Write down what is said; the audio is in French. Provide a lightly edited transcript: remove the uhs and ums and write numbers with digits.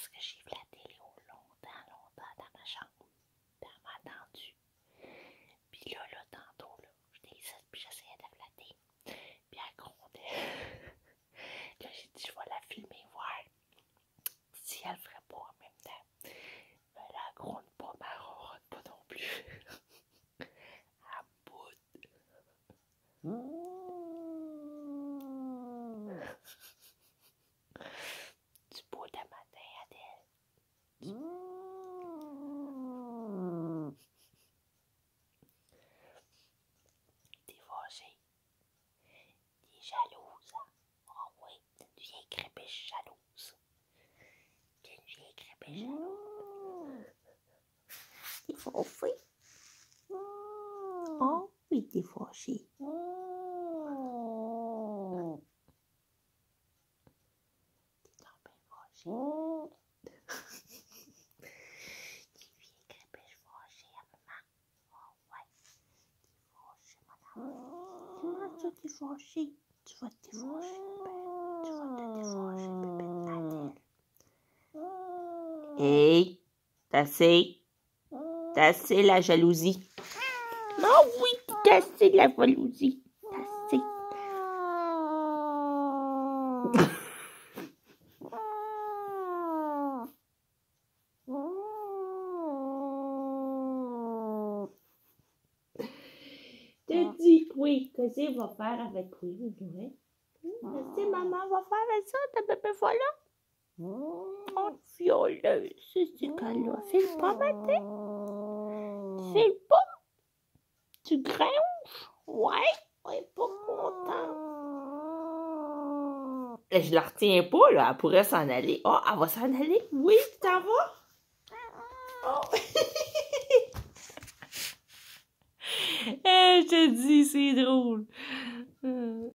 parce que j'ai vu la télé longtemps dans ma chambre. Puis elle m'a entendu. Puis là, tantôt, là, j'étais ici, puis j'essayais de flatter. Puis elle grondait. Là, j'ai dit, je vais la filmer, voir si elle le ferait pas en même temps. Mais là, elle gronde pas, mais elle ronronne pas non plus. Elle boude. Tu boudes à matin, Adèle. T'es fâchée. T'es jalouse. Oh oui, t'es une vieille crépèche jalouse. T'es une vieille crépèche jalouse. T'es fâchée. Oh oui, t'es fâchée. T'es donc bien fâchée. T'es une vieille crépèche fâchée à maman. Oh ouais, t'es fâchée, madame. Comment ça, t'es fâchée? Tu vas te défâcher, tu vas te défâcher, bébé Adèle. Hey, t'as assez la jalousie. Non, oui, t'as assez la jalousie. T'as assez. T'as dit oui, qu'est-ce qu'il va faire avec lui, ouais? Qu'est-ce que maman va faire avec ça, ta bébé voilà? Oh, violeuse, c'est qu'elle a. File pas matin? File pas? Tu grinces? Ouais, on est pas content. Je la retiens pas, là. Elle pourrait s'en aller. Oh, elle va s'en aller? Oui, tu t'en vas? Oh. Je te dis, c'est drôle.